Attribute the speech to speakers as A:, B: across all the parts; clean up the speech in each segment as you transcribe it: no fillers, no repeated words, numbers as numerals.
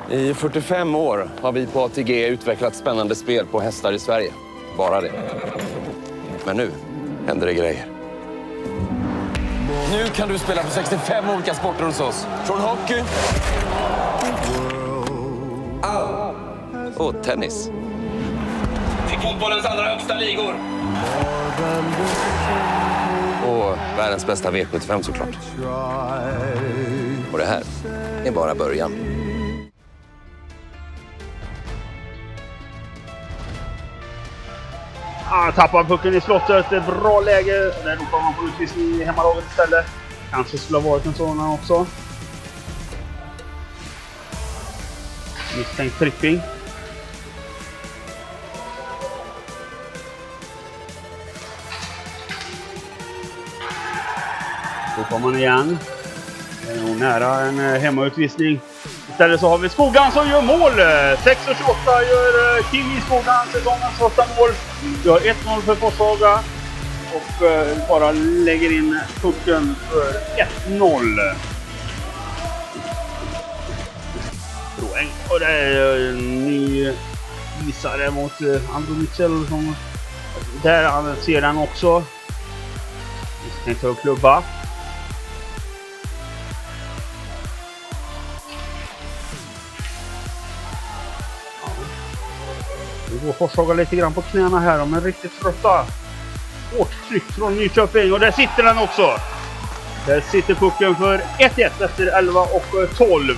A: I 45 år har vi på ATG utvecklat spännande spel på hästar i Sverige. Bara det. Men nu händer det grejer. Nu kan du spela på 65 olika sporter hos oss. Från hockey och tennis. Till fotbollens allra högsta ligor. Och världens bästa V75 såklart. Och det här är bara början.
B: Tappar pucken i slottet. Ett bra läge. Där ropar man på utvisning i hemmalaget istället. Kanske skulle ha varit en sådan också. Misstänkt tripping. Ropar man igen. Det är nog nära en hemmautvisning. Istället så har vi Skoglan som gör mål. 6:28 gör Kim Skoglan säsongens första mål. Vi har 1-0 för Forshaga. Och bara lägger in pucken för 1-0. Troeng. Och det är en ny visare mot Andrew Mitchell. Som där han ser den också. Vi tänkte ta klubba. Nu går Forshaga lite grann på knäna här. De är riktigt trötta. Hårt tryck från Nyköping. Och där sitter den också. Där sitter pucken för 1-1 efter 11 och 12.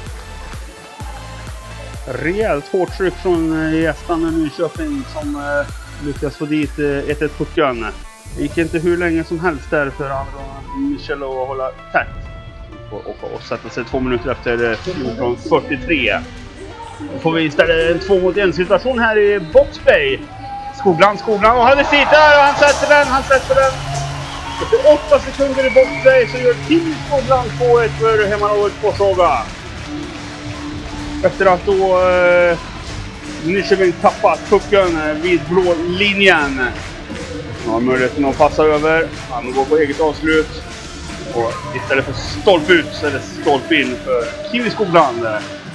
B: Rejält hårt tryck från gästarna Nyköping som lyckas få dit 1-1 pucken. Det gick inte hur länge som helst där för Michel att hålla tätt. Och sätta sig 2 minuter efter 14:43. Då får vi istället en 2-mot-1 situation här i Boxbay. Skoglan och han är sitter och han sätter den. Efter 8 sekunder i Boxbay så gör Kim Skoglan 2-1 för hemmalaget Forshaga. Efter att då Nyköping tappat pucken vid blå linjen. Han har möjligheten att passa över. Han går på eget avslut. Och istället för stolp ut så är det stolp in för Kim Skoglan.